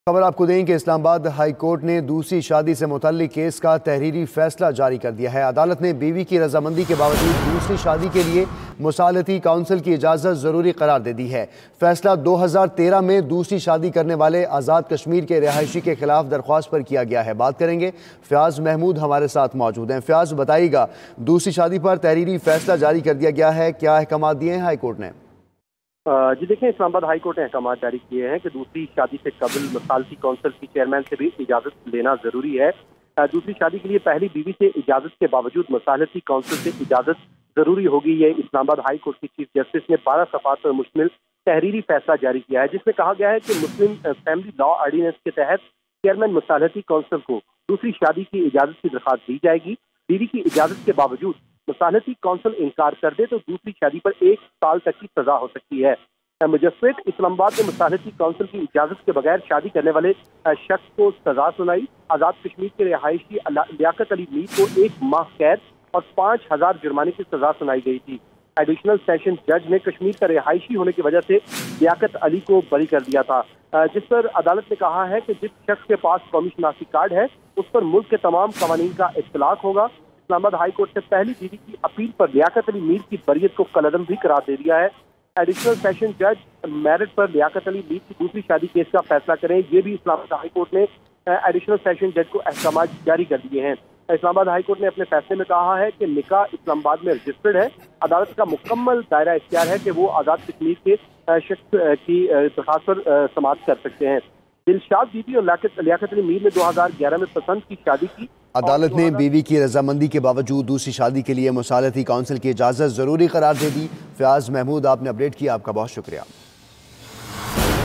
خبر آپ کو دیں کہ اسلام آباد ہائی کورٹ نے دوسری شادی سے متعلق کیس کا تحریری فیصلہ جاری کر دیا ہے۔ عدالت نے بیوی کی رضامندی کے باوجود دوسری شادی کے لیے مصالحتی کونسل کی اجازت ضروری قرار دے دی ہے۔ فیصلہ 2013 میں دوسری شادی کرنے والے آزاد کشمیر کے رہائشی کے خلاف درخواست پر کیا گیا ہے۔ بات کریں گے، فیاض محمود ہمارے ساتھ موجود ہیں۔ فیاض، بتائیے گا، دوسری شادی پر تحریری فیصلہ جاری کر دیا گیا ہے، کیا احکامات دیے ہیں ہائی کورٹ نے؟ جی دیکھیں، اسلام آباد ہائی کورٹ نے احکامات جاری کیے ہیں کہ دوسری شادی سے قبل مصالحتی کونسل کی چیئرمین سے بھی اجازت لینا ضروری ہے۔ دوسری شادی کے لیے پہلی بیوی سے اجازت کے باوجود مصالحتی کونسل سے اجازت ضروری ہوگی۔ یہ اسلام آباد ہائی کورٹ کی چیف جسٹس نے 12 صفحات پر مشتمل تحریری فیصلہ جاری کیا ہے، جس میں کہا گیا ہے کہ مسلم فیملی لا آرڈیننس کے تحت چیئرمین مصالحتی کونسل کو دوسری شادی کی اجازت کی درخواست دی جائے گی۔ بیوی کی اجازت کے باوجود مصالحتی کونسل انکار کر دے تو دوسری شادی پر 1 سال تک کی سزا ہو سکتی ہے۔ مجسٹریٹ اسلام آباد نے مصالحتی کونسل کی اجازت کے بغیر شادی کرنے والے شخص کو سزا سنائی۔ آزاد کشمیر کے رہائشی لیاقت علی میر کو 1 ماہ قید اور 5000 جرمانے کی سزا سنائی گئی تھی۔ ایڈیشنل سیشن جج نے کشمیر کا رہائشی ہونے کی وجہ سے لیاقت علی کو بری کر دیا تھا، جس پر عدالت نے کہا ہے کہ جس شخص کے پاس قومی شناختی کارڈ ہے اس پر ملک کے تمام قوانین کا اطلاق ہوگا۔ اسلام آباد ہائی کورٹ نے پہلی بیوی کی اپیل پر لیاقت علی میر کی بریت کو کالعدم بھی قرار دے دیا ہے۔ ایڈیشنل سیشن جج میرٹ پر لیاقت علی میر کی دوسری شادی کیس کا فیصلہ کریں، یہ بھی اسلام آباد ہائی کورٹ نے ایڈیشنل سیشن جج کو احکامات جاری کر دیے ہیں۔ اسلام آباد ہائی کورٹ نے اپنے فیصلے میں کہا ہے کہ نکاح اسلام آباد میں رجسٹرڈ ہے۔ عدالت کا مکمل دائرہ اختیار ہے کہ وہ آزاد کشمیر کے شخص کی درخواست پر سماعت کر سکتے ہیں۔ دلشاد بی بی اور لیاقت علی میر نے 2011 میں پسند کی شادی کی۔ عدالت نے بیوی کی رضامندی کے باوجود دوسری شادی کے لیے مصالحتی کونسل کی اجازت ضروری قرار دے دی۔ فیاض محمود، آپ نے اپڈیٹ کیا، آپ کا بہت شکریہ۔